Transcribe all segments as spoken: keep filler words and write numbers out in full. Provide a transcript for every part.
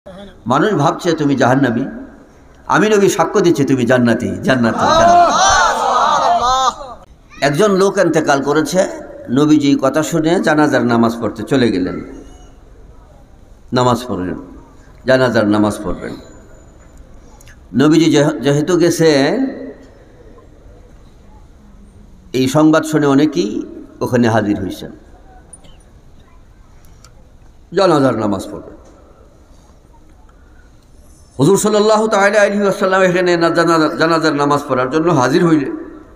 মানুষ ভাবছে তুমি জাহান্নামী, আমি নবী সাক্ষ্য দিচ্ছি তুমি জান্নাতি। জান্নাতি একজন লোক ইন্তেকাল করেছে, নবীজি কথা শুনে জানাজার নামাজ পড়তে চলে গেলেন। নামাজ পড়লেন, জানাজার নামাজ পড়বেন। নবীজি যেহেতু গেছেন, এই সংবাদ শুনে অনেকেই ওখানে হাজির হয়েছেন, জানাজার নামাজ পড়বেন। হুজুর সাল্লাল্লাহু তাআলা আলাইহি ওয়াসাল্লাম এখানে জানাজার নামাজ পড়ার জন্য হাজির হইলেন।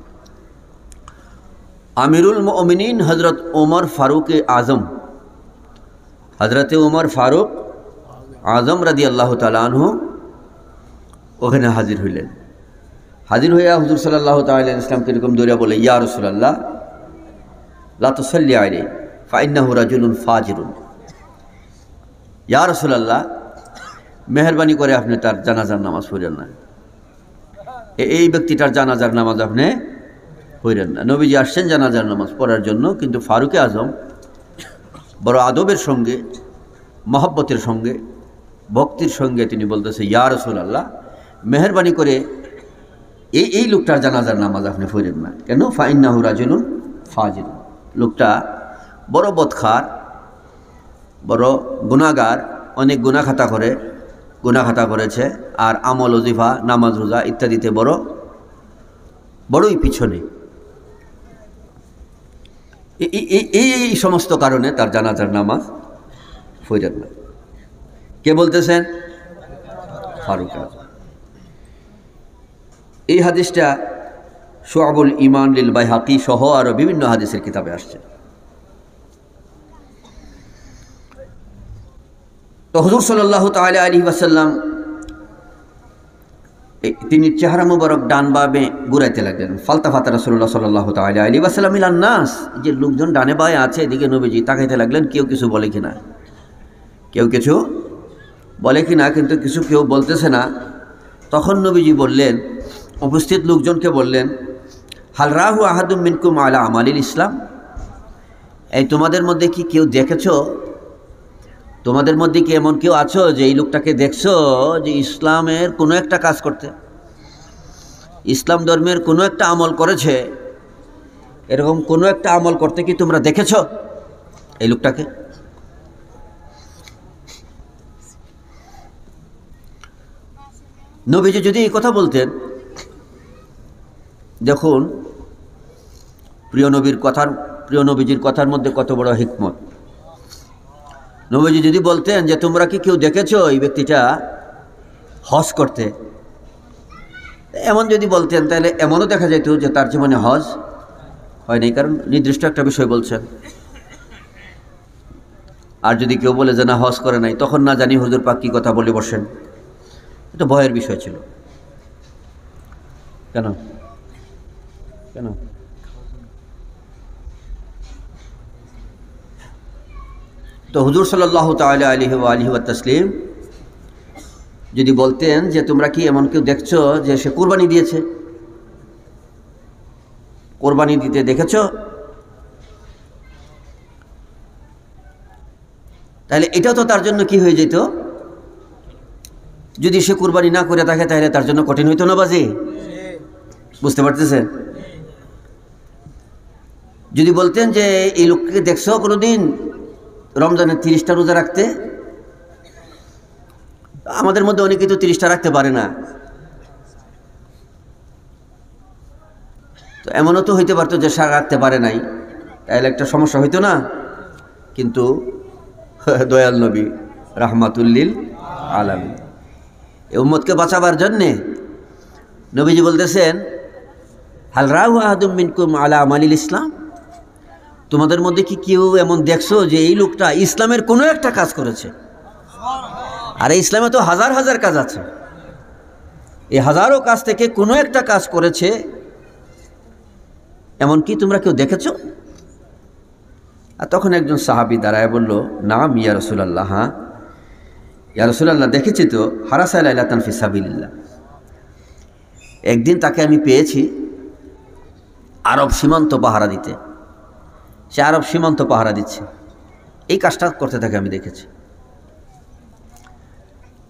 আমিরুল মুমিনিন হযরত ওমর ফারুক আজম, হযরতে ওমর ফারুক আজম রাদিয়াল্লাহু তাআলা আনহু ওখানে হাজির হইলেন। হাজির হইয়া হুজুর সাল্লাল্লাহু তাআলা আলাইহি ওয়াসাল্লামকে এরকম দৌড়া বলে, ইয়া রাসূলুল্লাহ লা তুসাল্লি আলাইহি ফাইন্নাহু রাজুলুন ফাজিরুন। ইয়া রাসূলুল্লাহ, মেহরবানি করে আপনি তার জানাজার নামাজ পড়েন না, এই ব্যক্তিটার জানাজার নামাজ আপনি পড়েন না। নবীজি আসছেন জানাজার নামাজ পড়ার জন্য, কিন্তু ফারুকে আজম বড় আদবের সঙ্গে, মহব্বতের সঙ্গে, ভক্তির সঙ্গে তিনি বলতেছে, ইয়া রাসূলুল্লাহ, মেহরবানি করে এই এই লোকটার জানাজার নামাজ আপনি পড়েন না। কেন? ফাইন্নাহু রাজুলুন ফাজির, লোকটা বড় বদখার, বড় গুনাহগার, অনেক গুনাহ খাতা করে গুনাহ খাতা করেছে, আর আমল ওজিফা নামাজ রোজা ইত্যাদিতে বড় বড়ই পিছনে। এই এই সমস্ত কারণে তার জানাজার নামাজ পড়েন না। কে বলতেছেন? ফারুক আজম। এই হাদিসটা শুআবুল ঈমান লিল বাইহাকি সহ আরো বিভিন্ন হাদিসের কিতাবে আসছে। তো হুজুর সাল্লাল্লাহু তাআলা আলাইহি ওয়াসাল্লাম তিনি চেহারা মুবারক ডান বামে ঘুরাইতে লাগলেন। ফালতাফাতা রাসূলুল্লাহ সাল্লাল্লাহু তাআলা আলাইহি ওয়াসাল্লাম ইলান নাস, যে লোকজন ডানে বায়ে আছে এদিকে নবীজি তাকাইতে লাগলেন, কেউ কিছু বলে কিনা, কেউ কিছু বলে কিনা, কিন্তু কিছু কেউ বলতেছে না। তখন নবীজি বললেন, উপস্থিত লোকজনকে বললেন, হাল রাহু আহাদুম মিনকুম আলা আমালিল ইসলাম, এই তোমাদের মধ্যে কি কেউ দেখেছো, তোমাদের মধ্যে কি এমন কেউ আছো যে এই লোকটাকে দেখছো যে ইসলামের কোনো একটা কাজ করতে, ইসলাম ধর্মের কোনো একটা আমল করেছে, এরকম কোনো একটা আমল করতে কি তোমরা দেখেছো এই লোকটাকে? নবীজি যদি এই কথা বলতেন, দেখুন প্রিয় নবীর কথার প্রিয় নবীজির কথার মধ্যে কত বড় হিকমত। নবীজি যদি বলতেন যে তোমরা কি কেউ দেখেছো এই ব্যক্তিটা হজ করতে, এমন যদি বলতেন, তাহলে এমনও দেখা যেত যে তার জীবনে হজ হয়নি, কারণ নির্দিষ্ট একটা বিষয় বলছেন। আর যদি কেউ বলে যে না হজ করে নাই, তখন না জানি হুজুর পাক কি কথা বলে বসেন। এটা ভয়ের বিষয় ছিল। কেন কেন তো হুজুর সাল্লাল্লাহু তাআলা আলাইহি ওয়া আলিহি ওয়া তাসলিম যদি বলতেন যে তোমরা কি এমন কেউ দেখছো যে সে কুরবানি দিয়েছে, কোরবানি দিতে দেখেছো, তাহলে এটাও তো তার জন্য কি হয়ে যেত, যদি সে কুরবানি না করে থাকে তাহলে তার জন্য কঠিন হইতো না বাজি? বুঝতে পারতেছেন? যদি বলতেন যে এই লোককে দেখছো কোনোদিন রমজানের তিরিশটা রোজা রাখতে, আমাদের মধ্যে অনেকেই তো তিরিশটা রাখতে পারে না, তো এমনও তো হইতে পারতো যে সারা রাখতে পারে নাই, তাহলে একটা সমস্যা হইতো না। কিন্তু দয়াল নবী রাহমাতুল লিল আলামিন, এই উম্মতকে বাঁচাবার জন্যে নবীজি বলতেছেন, হাল রাহু আহাদুম মিনকুম আলা আমালিল ইসলাম, তোমাদের মধ্যে কি কেউ এমন দেখছো যে এই লোকটা ইসলামের কোনো একটা কাজ করেছে? আর এই ইসলামে তো হাজার হাজার কাজ আছে, এই হাজারো কাজ থেকে কোনো একটা কাজ করেছে, এমন কি তোমরা কেউ দেখেছো? আর তখন একজন সাহাবী দাঁড়ায় বলল, নাম ইয়া রাসূলুল্লাহ, হ্যাঁ ইয়া রাসূলুল্লাহ, দেখেছি তো, হারাসা লাইলাতান ফি সাবিলিল্লাহ, একদিন তাকে আমি পেয়েছি আরব সীমান্ত পাহারা দিতে, সে আরব সীমান্ত পাহারা দিচ্ছে, এই কাজটা করতে থাকে আমি দেখেছি।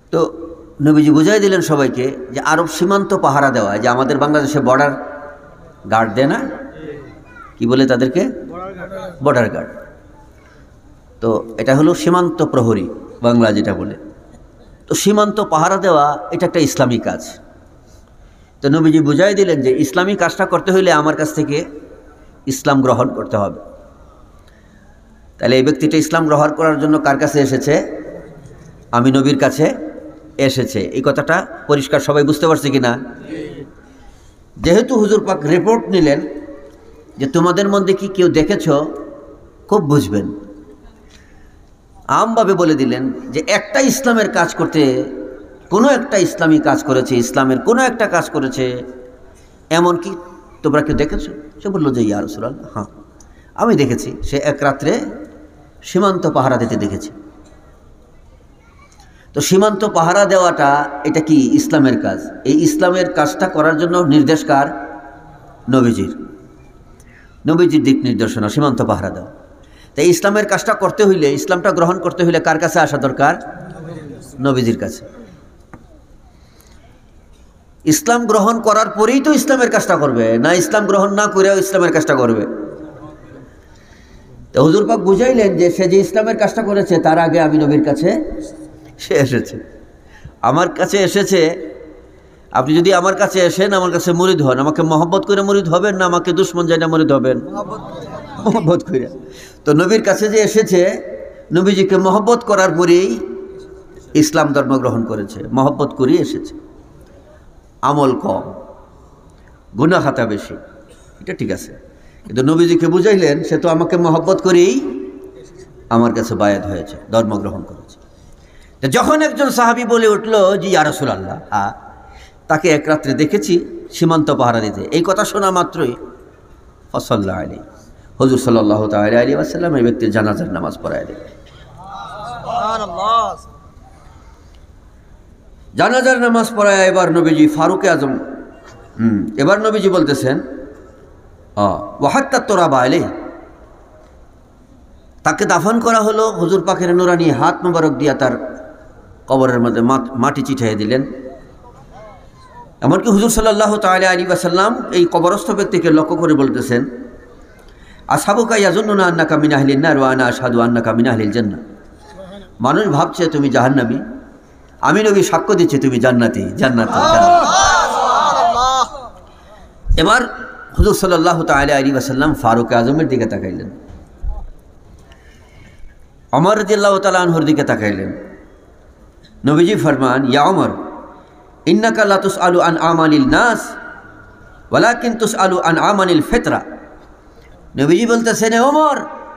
তো নবীজি বুঝাই দিলেন সবাইকে যে আরব সীমান্ত পাহারা দেওয়া, যে আমাদের বাংলাদেশে বর্ডার গার্ড দেয় না, কি বলে তাদেরকে, বর্ডার গার্ড। তো এটা হলো সীমান্ত প্রহরী বাংলা যেটা বলে। তো সীমান্ত পাহারা দেওয়া এটা একটা ইসলামী কাজ। তো নবীজি বুঝাই দিলেন যে ইসলামী কাজটা করতে হইলে আমার কাছ থেকে ইসলাম গ্রহণ করতে হবে। তাহলে এই ব্যক্তিটা ইসলাম গ্রহণ করার জন্য কার কাছে এসেছে? আমি নবীর কাছে এসেছে। এই কথাটা পরিষ্কার সবাই বুঝতে পারছে কিনা? যেহেতু হুজুর পাক রিপোর্ট নিলেন যে তোমাদের মধ্যে কি কেউ দেখেছ, খুব বুঝবেন, আমভাবে বলে দিলেন যে একটা ইসলামের কাজ করতে, কোনো একটা ইসলামী কাজ করেছে, ইসলামের কোনো একটা কাজ করেছে, এমন কি তোমরা কেউ দেখেছো? সে বললো যে ইয়া রাসূলুল্লাহ, হ্যাঁ আমি দেখেছি, সে এক রাত্রে সীমান্ত পাহারা দিতে দেখেছি। তো সীমান্ত পাহারা দেওয়াটা এটা কি ইসলামের কাজ। এই ইসলামের কাজটা করার জন্য নির্দেশ কার? নবীজির। নবীজির দিক নির্দেশনা সীমান্ত পাহারা দেওয়া। তাই ইসলামের কাজটা করতে হইলে, ইসলামটা গ্রহণ করতে হইলে কার কাছে আসা দরকার? নবীজির কাছে। ইসলাম গ্রহণ করার পরেই তো ইসলামের কাজটা করবে, না ইসলাম গ্রহণ না করেও ইসলামের কাজটা করবে। তো হুজুর পাক বুঝাইলেন যে সে যে ইসলামের কাজটা করেছে তার আগে আমি নবীর কাছে সে এসেছে, আমার কাছে এসেছে। আপনি যদি আমার কাছে এসেন, আমার কাছে মুরিদ হন, আমাকে মহব্বত করে মুরিদ হবেন, না আমাকে দুশ্মন জানা মুরিদ হবেন? মহব্বত করে। তো নবীর কাছে যে এসেছে, নবীজিকে মহব্বত করার পরেই ইসলাম ধর্ম গ্রহণ করেছে, মহব্বত করেই এসেছে। আমল কম, গুনাহ খাতা বেশি, এটা ঠিক আছে, কিন্তু নবীজিকে বুঝাইলেন সে তো আমাকে মহব্বত করেই আমার কাছে বায়াত হয়েছে, ধর্ম গ্রহণ করেছে। যখন একজন সাহাবী বলে উঠল যে ইয়া রাসূলুল্লাহ, হ্যাঁ তাকে এক রাত্রে দেখেছি সীমান্ত পাহারা দিতে, এই কথা শোনা মাত্রই ফাসাল্লা আলাইহি, হুজুর সাল্লাল্লাহু তাআলা আলাইহি ওয়াসাল্লাম এই ব্যক্তির জানাজার নামাজ পড়ায় দিলেন। সুবহানাল্লাহ। জানাজার নামাজ পড়ায় এবার নবীজি ফারুক আজম, হুম এবার নবীজি বলতেছেন ওয়াহাত্তা তোরাবা আলাইহি, তাকে দাফন করা হলো। হুজুর পাকের নুরানি হাত মোবারক দিয়া তার কবরের মধ্যে মাটি চিঠাইয়ে দিলেন। এমনকি হুজুর সাল্লাল্লাহু তাআলা আলাইহি ওয়াসাল্লাম এই কবরস্থ ব্যক্তিকে লক্ষ্য করে বলতেছেন, আসহাবুকা ইয়াজুন্নুনা আন্নাকা মিন আহলিন নার ওয়া আনা আশহাদু আন্নাকা মিন আহলিল জান্নাহ। মানুষ ভাবছে তুমি জাহান্নামী, আমি নবী সাক্ষ্য দিচ্ছি তুমি জান্নাতি। জান্নাতি সুবহানাল্লাহ। এবার হুজুর সাল্লাল্লাহু তাআলা আলাইহি ওয়াসাল্লাম ফারুক আজমের দিকে তাকাইলেন, ওমর রাদিয়াল্লাহু তাআলা আনহুর দিকে তাকাইলেন। নবীজি ফরমান, ইয়া ওমর ইন্নাকা লা তুসআলু আন আমালিল নাস ওয়ালাকিন তুসআলু আন আমালিল ফিতরা। নবীজি বলতেছেন, হে ওমর,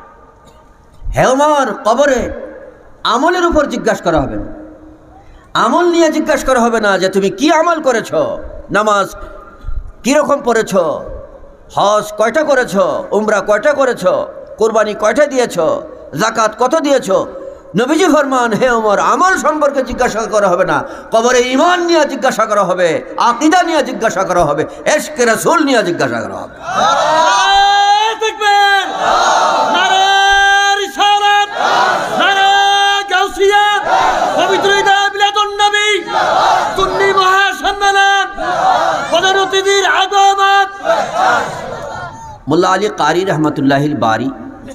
হে ওমর, কবরে আমলের উপর জিজ্ঞাসা করা হবে না, আমল নিয়ে জিজ্ঞাসা করা হবে না যে তুমি কি আমল করেছ, নামাজ কীরকম পড়েছ, হজ কয়টা করেছ, উমরা কয়টা করেছ, কোরবানি কয়টা দিয়েছ, যাকাত কত দিয়েছ। নবীজি ফরমান, হে ওমর, আমল সম্পর্কে জিজ্ঞাসা করা হবে না, কবরে ঈমান নিয়ে জিজ্ঞাসা করা হবে, আকীদা নিয়ে জিজ্ঞাসা করা হবে, ইশকে রাসূল নিয়ে জিজ্ঞাসা করা হবে। নারে তাকবীর, নারে রিসালাত, নারে গাউসিয়াত, পবিত্র ঈদে মিলাদুন নবী, সুন্নি মহাসম্মেলন, প্রধান অতিথির আগমন। মোল্লা আলী কারি রহমাতুল্লাহিল বারি,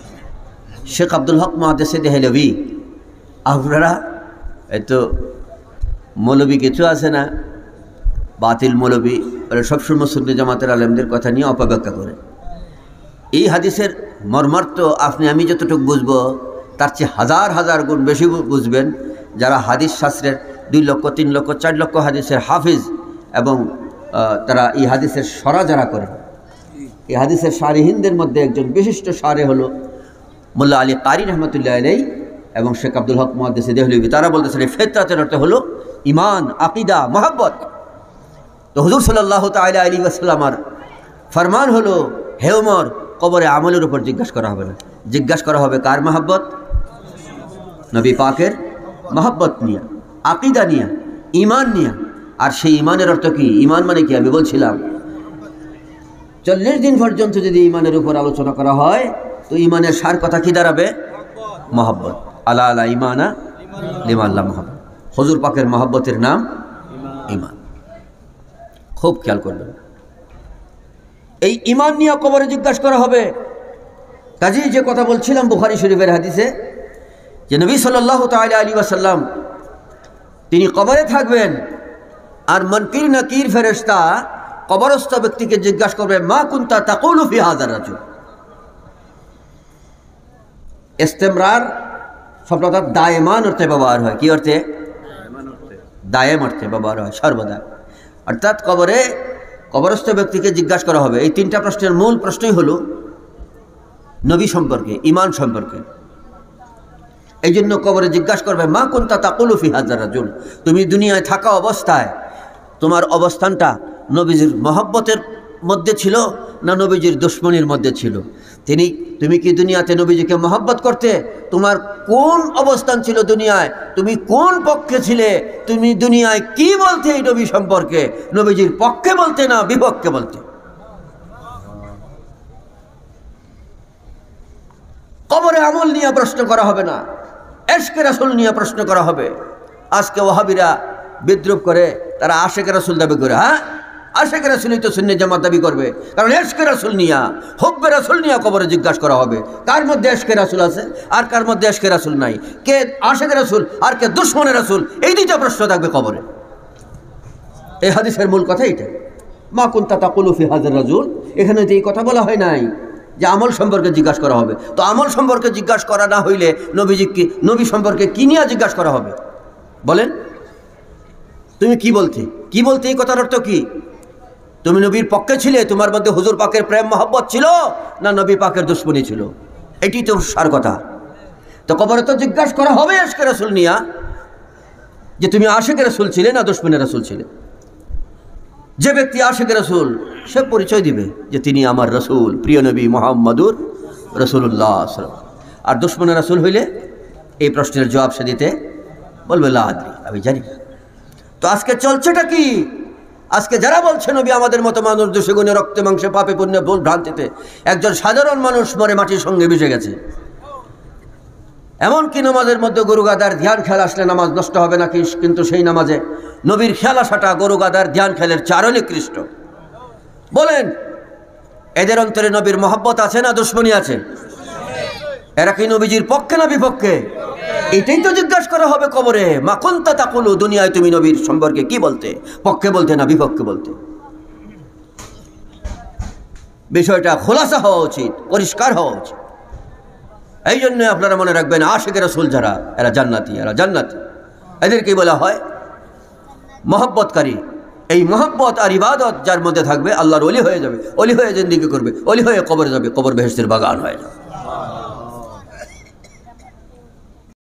শেখ আব্দুল হক মুহাদ্দিস দেহলভী, আপনারা এই তো মৌলবী কিছু আছে না, বাতিল মৌলবী, ওরা সবসময় সুন্নি জামাতের আলেমদের কথা নিয়ে অপব্যাখ্যা করে। এই হাদিসের মর্মার্থ আপনি আমি যতটুকু বুঝবো তার চেয়ে হাজার হাজার গুণ বেশি বুঝবেন যারা হাদিস শাস্ত্রের দুই লক্ষ তিন লক্ষ চার লক্ষ হাদিসের হাফিজ, এবং তারা এই হাদিসের সরা যারা করে। এই হাদিসের শারিহিনদের মধ্যে একজন বিশিষ্ট শারে হলো মোল্লা আলী কারি রহমতুল্লাহ আলাইহি এবং শেখ আব্দুল হক মুহাদ্দিস দেহলভী। তারা বলতেছেন এই ফিতরাতের অর্থ হলো ঈমান, আকীদা, মহব্বত। তো হুজুর সাল্লাল্লাহু তাআলা আলাইহি ওয়াসাল্লামের ফরমান হলো, হে ওমর, কবরে আমলের উপর জিজ্ঞাসা করা হবে না, জিজ্ঞাসা করা হবে কার মহব্বত? নবী পাকের মহব্বত নিয়ে, আকীদা নিয়ে, ঈমান নিয়ে। আর সেই ঈমানের অর্থ কি? ঈমান মানে কি আমি বলছিলাম, চল্লিশ দিন পর্যন্ত যদি ঈমানের উপর আলোচনা করা হয় তো ঈমানের সার কথা কি দাঁড়াবে? মহব্বত। আলা আলা ঈমানা লিমান লা মুহাব্বত। হুজুর পাকের মহব্বতের নাম ঈমান। খুব খেয়াল করবেন, এই ঈমান নিয়ে কবরে জিজ্ঞাসা করা হবে। কাজেই যে কথা বলছিলাম বুখারী শরীফের হাদিসে, যে নবী সাল্লাল্লাহু তাআলা আলাইহি ওয়াসাল্লাম তিনি কবরে থাকবেন, আর মুনকির নাকির ফেরেশতা কবরস্থ ব্যক্তিকে জিজ্ঞাসা করবে, মা কুনতা তাকুলু ফি হাযার রাজুল। ইস্তেমরার শব্দটা দায়েমান অর্থে ব্যবহার হয়। কি অর্থে? দায়েম অর্থে ব্যবহার হয়, সর্বদা। অর্থাৎ কবরে কবরস্থ ব্যক্তিকে জিজ্ঞাসা করা হবে। এই তিনটা প্রশ্নের মূল প্রশ্নই হলো নবী সম্পর্কে, ঈমান সম্পর্কে। এই জন্য কবরে জিজ্ঞাসা করবে, মা কুনতা তাকুলু ফি হাযার রাজুল, তুমি দুনিয়ায় থাকা অবস্থায় তোমার অবস্থানটা নবীজির মহব্বতের মধ্যে ছিল না নবীজির দুশমনির মধ্যে ছিল? তিনি তুমি কি দুনিয়াতে নবীজিকে মহব্বত করতে? তোমার কোন অবস্থান ছিল দুনিয়ায়? তুমি কোন পক্ষে ছিলে? তুমি দুনিয়ায় কি বলতে এই নবী সম্পর্কে? নবীজির পক্ষে বলতে না বিপক্ষে বলতে? কবরে আমল নিয়ে প্রশ্ন করা হবে না, এশকে রাসূল নিয়ে প্রশ্ন করা হবে। আজকে ওয়াহাবিরা বিদ্রুপ করে, তারা আশেকে রাসূল দাবি করে। হ্যাঁ, আশেকে রাসূলই তো সুন্নাত জামাত দাবি করবে, কারণ এশকে রাসূল নিয়া, হুব্বে রাসূল নিয়া কবরে জিজ্ঞাসা করা হবে, কার মধ্যে এশকে রাসূল আছে আর কার মধ্যে এশকে রাসূল নাই, কে আশেকে রাসূল আর কে দুশমনে রাসূল। এই দুইটা প্রশ্ন থাকবে কবরে। এই হাদিসের মূল কথা এটা, মা কুনতা তাকুলু ফি হাযার রাজুল। এখানে যে এই কথা বলা হয় নাই যে আমল সম্পর্কে জিজ্ঞাসা করা হবে। তো আমল সম্পর্কে জিজ্ঞাসা করা না হইলে নবীজিকে, নবী সম্পর্কে কি নিয়ে জিজ্ঞাসা করা হবে? বলেন, তুমি কি বলতে? কি বলতে এই কথার অর্থ কি? তুমি নবীর পক্ষে ছিলে, তোমার মধ্যে হুজুর পাকের প্রেম মহব্বত ছিল, না নবী পাকের দুশমনী ছিল? এটি তো সার কথা। তো কবরে তো জিজ্ঞাসা করা হবে আশকে রাসূল নিয়া, যে তুমি আশিকে রাসূল ছিলে না দুশমনে রাসূল ছিলে। যে ব্যক্তি আশিকে রাসূল, সে পরিচয় দিবে যে তিনি আমার রাসূল, প্রিয় নবী মুহাম্মদুর রাসূলুল্লাহ সাল্লাল্লাহু আলাইহি ওয়াসাল্লাম। আর দুশমনে রাসূল হইলে এই প্রশ্নের জবাব সে দিতে বলবে, লা আদরি, আমি জানি না। তো আজকে চলছেটা কি? আজকে যারা বলছে নবী আমাদের মতো মানুষ দোষে গুণে রক্তে মাংসে পাপে পুণ্যে ভুল ভ্রান্তিতে, একজন সাধারণ মানুষ মরে মাটির সঙ্গে মিশে গেছে। এমনকি নামাজের মধ্যে গরু গাদার ধ্যান খেয়াল আসলে নামাজ নষ্ট হবে নাকি, কিন্তু সেই নামাজে নবীর খেয়াল আসাটা গরু গাদার ধ্যান খেলের চারও নিকৃষ্ট। বলেন, এদের অন্তরে নবীর মহব্বত আছে না দুশমনী আছে? এরা কি নবীজির পক্ষে না বিপক্ষে? এটাই তো জিজ্ঞাসা করা হবে কবরে। মা কুনতা তাকুলু, দুনিয়ায় তুমি নবীর সম্পর্কে কি বলতে? পক্ষে বলতে না বিপক্ষে বলতে? বিষয়টা খোলাসা হওয়া উচিত, পরিষ্কার হওয়া উচিত। এই জন্য আপনারা মনে রাখবেন, আশিকে রাসূল যারা, এরা জান্নাতি, এরা জান্নাতি। এদেরকে বলা হয় মহব্বতকারী। এই মহব্বত আর ইবাদত যার মধ্যে থাকবে, আল্লাহর ওলি হয়ে যাবে, ওলি হয়ে জিন্দেগি করবে, ওলি হয়ে কবরে যাবে, কবর বেহেশতের বাগান হয়ে যাবে।